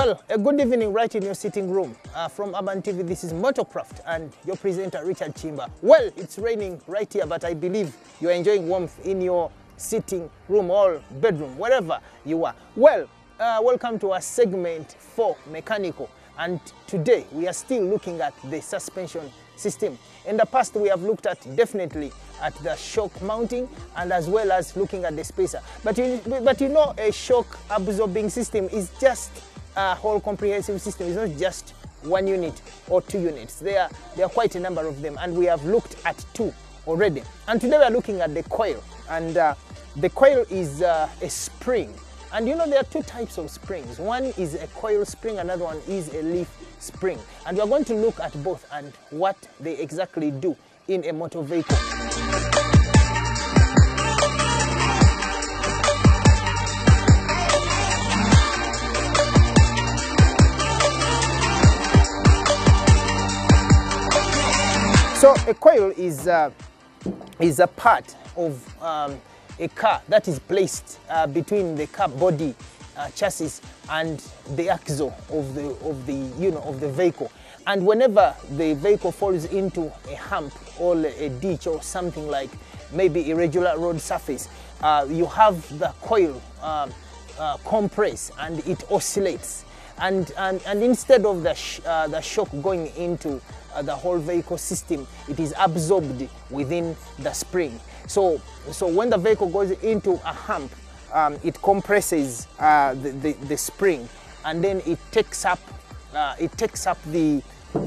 Well, a good evening right in your sitting room. From Urban TV, this is Motocraft and your presenter Richard Chimba. Well, it's raining right here, but I believe you're enjoying warmth in your sitting room or bedroom, wherever you are. Well, welcome to our segment for mechanical. And today we are still looking at the suspension system. In the past, we have looked at definitely at the shock mounting and as well as looking at the spacer. But you know, a shock absorbing system is just a whole comprehensive system. It's not just one unit or two units. There are quite a number of them, and we have looked at two already. And today we are looking at the coil, and the coil is a spring. And you know, there are two types of springs. One is a coil spring, another one is a leaf spring. And we are going to look at both and what they exactly do in a motor vehicle. So a coil is a part of a car that is placed between the car body chassis and the axle of the vehicle. And whenever the vehicle falls into a hump or a ditch or something like maybe irregular road surface, you have the coil compress and it oscillates. And instead of the shock going into the whole vehicle system, it is absorbed within the spring. So when the vehicle goes into a hump, it compresses the spring, and then it takes up the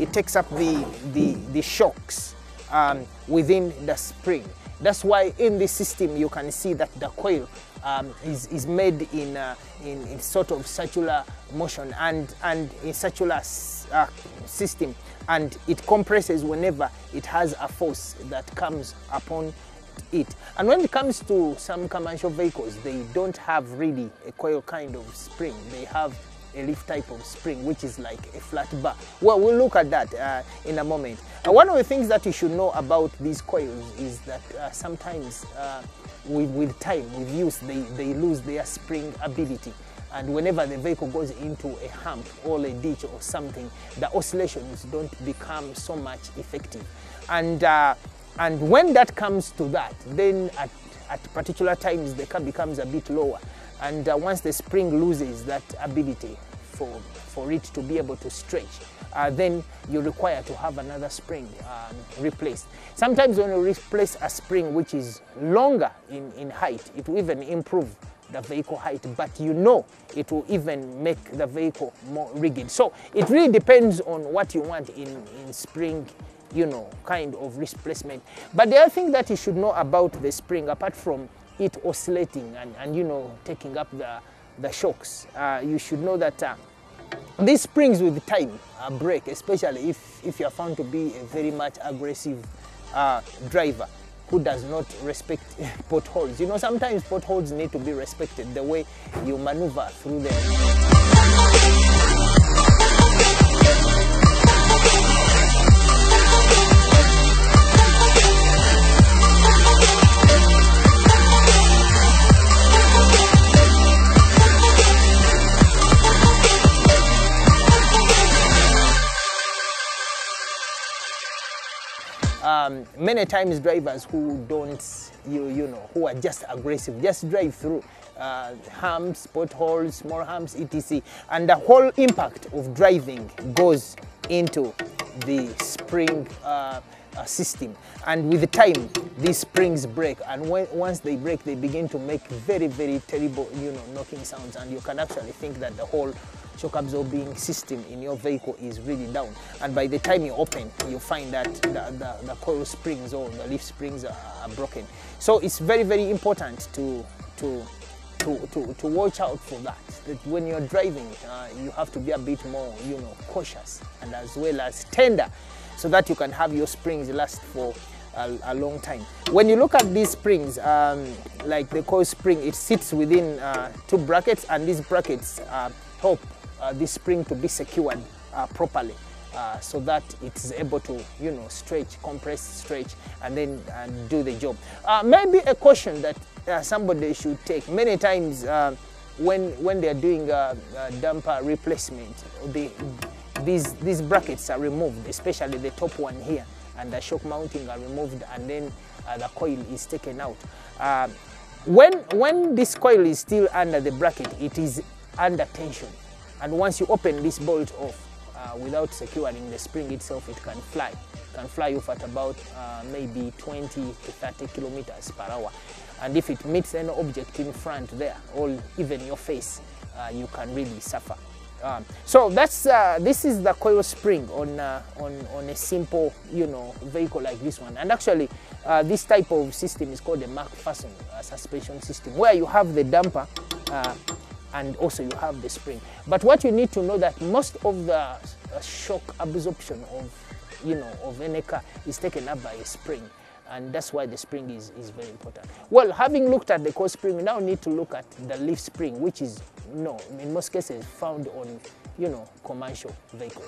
shocks within the spring. That's why in this system you can see that the coil is made in sort of circular motion and a circular system, and it compresses whenever it has a force that comes upon it. And when it comes to some commercial vehicles, they don't have really a coil kind of spring. They have a leaf type of spring, which is like a flat bar. Well, we'll look at that in a moment. One of the things that you should know about these coils is that sometimes with time, with use, they lose their spring ability. And whenever the vehicle goes into a hump or a ditch or something, the oscillations don't become so much effective. And when that comes to that, then at particular times the car becomes a bit lower. And once the spring loses that ability for it to be able to stretch, then you require to have another spring replaced. Sometimes when you replace a spring which is longer in height, it will even improve the vehicle height, but you know it will even make the vehicle more rigid. So it really depends on what you want in spring, you know, kind of replacement. But the other thing that you should know about the spring, apart from it oscillating and you know, taking up the shocks, you should know that these springs with time break, especially if you are found to be a very much aggressive driver who does not respect potholes. You know, sometimes potholes need to be respected, the way you maneuver through them. Many times drivers who don't, you know, who are just aggressive, just drive through humps, potholes, small humps, etc. And the whole impact of driving goes into the spring system. And with the time, these springs break, and once they break, they begin to make very, very terrible, you know, knocking sounds, and you can actually think that the whole shock absorbing system in your vehicle is really down. And by the time you open, you find that the coil springs or the leaf springs are broken. So it's very, very important to watch out for that. That when you're driving, you have to be a bit more, you know, cautious and as well as tender, so that you can have your springs last for a long time. When you look at these springs, like the coil spring, it sits within two brackets, and these brackets help this spring to be secured properly, so that it's able to, you know, stretch, compress, stretch, and then do the job. Maybe a caution that somebody should take. Many times when they are doing damper replacement, these brackets are removed, especially the top one here, and the shock mounting are removed, and then the coil is taken out. When this coil is still under the bracket, it is under tension, and once you open this bolt off without securing the spring itself, it can fly. It can fly off at about maybe 20 to 30 kilometers per hour. And if it meets any object in front there, or even your face, you can really suffer. So that's this is the coil spring on a simple, you know, vehicle like this one. And actually, this type of system is called a McPherson suspension system, where you have the damper and also you have the spring. But what you need to know that most of the shock absorption of, you know, of any car is taken up by a spring. And that's why the spring is very important. Well, having looked at the coil spring, we now need to look at the leaf spring, which is, in most cases, found on, you know, commercial vehicles.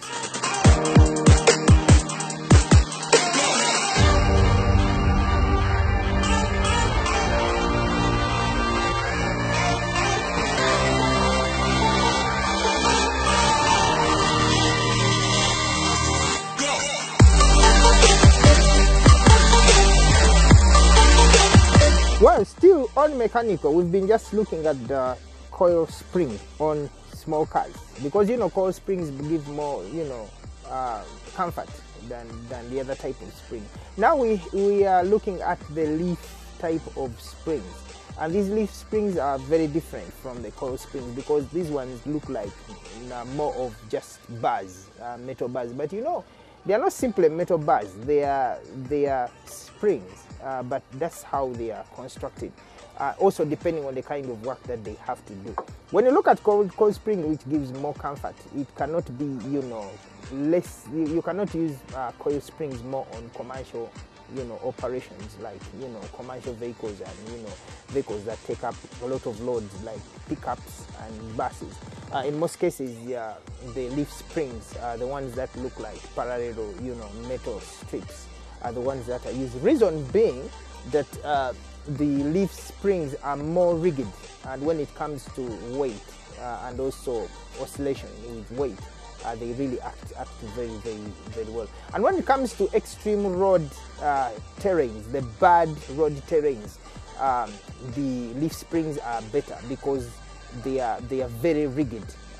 Well, still on mechanical, we've been just looking at the coil spring on small cars, because, you know, coil springs give more, you know, comfort than the other type of spring. Now we are looking at the leaf type of springs, and these leaf springs are very different from the coil springs, because these ones look like more of just bars, metal bars. But you know, they are not simply metal bars, they are springs. But that's how they are constructed. Also depending on the kind of work that they have to do. When you look at coil spring, which gives more comfort, it cannot be, you know, less. You cannot use coil springs more on commercial, you know, operations, like, you know, commercial vehicles, and, you know, vehicles that take up a lot of loads, like pickups and buses. In most cases, the leaf springs are the ones that look like parallel, you know, metal strips, are the ones that are used. Reason being that the leaf springs are more rigid, and when it comes to weight and also oscillation with weight, they really act very, very, very well. And when it comes to extreme road terrains, the bad road terrains, the leaf springs are better, because they are very rigid,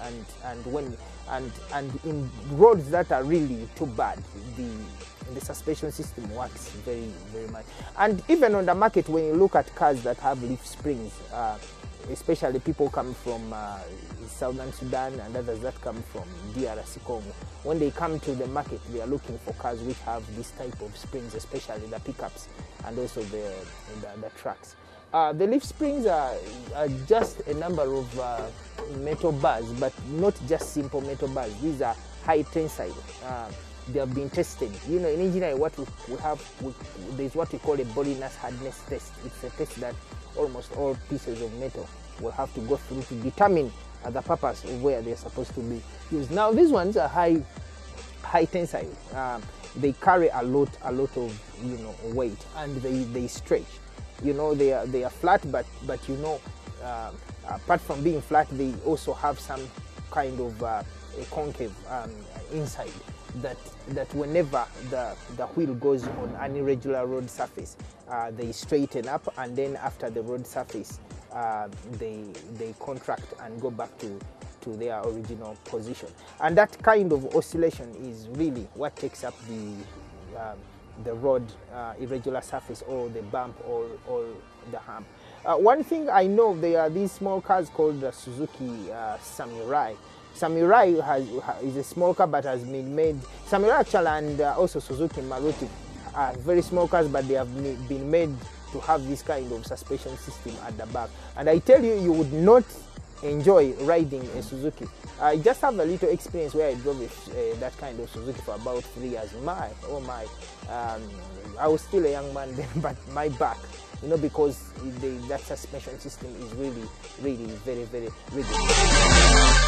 and in roads that are really too bad, the suspension system works very, very much. And even on the market, when you look at cars that have leaf springs, especially people come from Southern Sudan and others that come from DRC Congo, when they come to the market, they are looking for cars which have this type of springs, especially the pickups and also the trucks. The leaf springs are just a number of metal bars, but not just simple metal bars. These are high tensile. They have been tested. You know, in engineering, what we have, there's what we call a bodiness hardness test. It's a test that almost all pieces of metal will have to go through to determine the purpose of where they're supposed to be used. Now, these ones are high tensile. They carry a lot of, you know, weight, and they stretch. You know, they are flat, but you know, apart from being flat, they also have some kind of a concave inside. That whenever the wheel goes on an irregular road surface, they straighten up, and then after the road surface, they contract and go back to their original position. And that kind of oscillation is really what takes up the road irregular surface, or the bump, or the hump. One thing I know, there are these small cars called the Suzuki Samurai. Samurai is a small car, but has been made. Samurai actually, and also Suzuki Maruti are very small cars, but they have been made to have this kind of suspension system at the back. And I tell you, you would not enjoy riding a Suzuki. I just have a little experience where I drove that kind of Suzuki for about 3 years. I was still a young man then, but my back, you know, because that suspension system is really, really very, very rigid.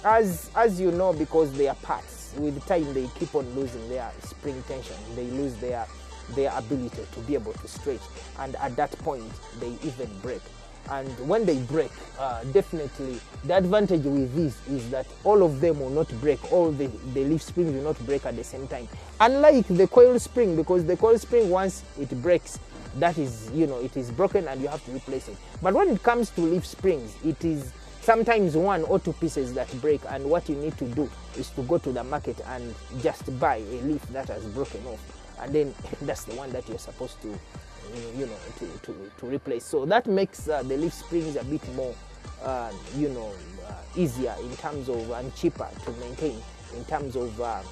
as you know, because they are parts, with time they keep on losing their spring tension. They lose their ability to be able to stretch, and at that point they even break. And when they break, definitely the advantage with this is that all of them will not break. All the leaf springs will not break at the same time, unlike the coil spring, because the coil spring, once it breaks, that is, you know, it is broken and you have to replace it. But when it comes to leaf springs, it is sometimes 1 or 2 pieces that break, and what you need to do is to go to the market and just buy a leaf that has broken off, and then that's the one that you're supposed to, you know, to replace. So that makes the leaf springs a bit more, you know, easier in terms of, and cheaper to maintain in terms of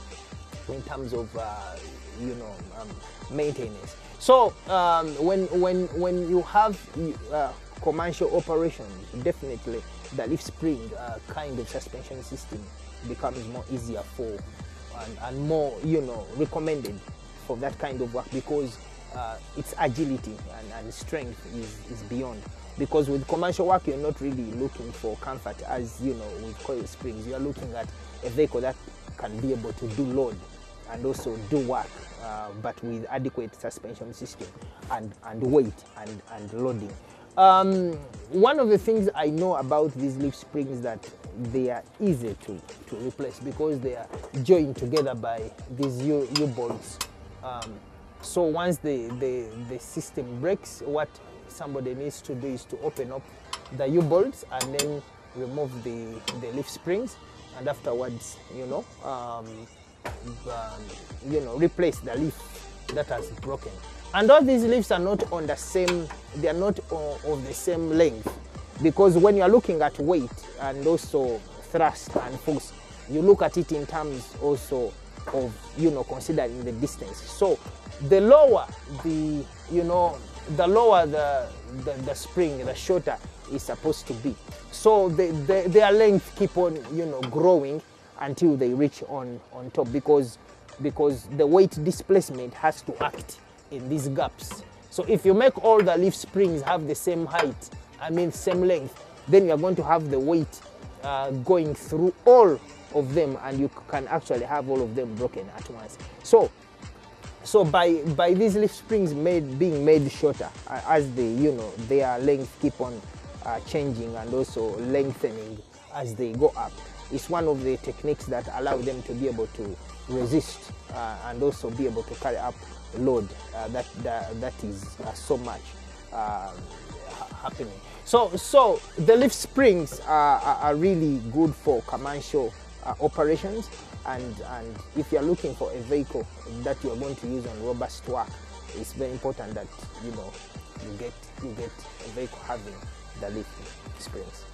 you know, maintenance. So when you have commercial operations, definitely the leaf spring kind of suspension system becomes more easier for and more, you know, recommended for that kind of work, because its agility and strength is beyond. Because with commercial work, you're not really looking for comfort, as you know, with coil springs. You are looking at a vehicle that can be able to do load and also do work, but with adequate suspension system and weight and loading. One of the things I know about these leaf springs is that they are easy to replace, because they are joined together by these U-bolts. So once the system breaks, what somebody needs to do is to open up the U-bolts and then remove the leaf springs, and afterwards, you know, replace the leaf that has broken. And all these leaves are not on the same, they are not of the same length, because when you are looking at weight and also thrust and force, you look at it in terms also of, you know, considering the distance. So the lower the, you know, the lower the spring, the shorter it's supposed to be. So their length keep on, you know, growing until they reach on top, because the weight displacement has to act in these gaps. So if you make all the leaf springs have the same height, I mean same length, then you're going to have the weight going through all of them, and you can actually have all of them broken at once. So by these leaf springs being made shorter, as they, you know, their length keep on changing and also lengthening as they go up, it's one of the techniques that allow them to be able to resist and also be able to carry up load that is so much happening. So the leaf springs are really good for commercial operations, and if you are looking for a vehicle that you are going to use on robust work, it's very important that, you know, you get a vehicle having the leaf springs.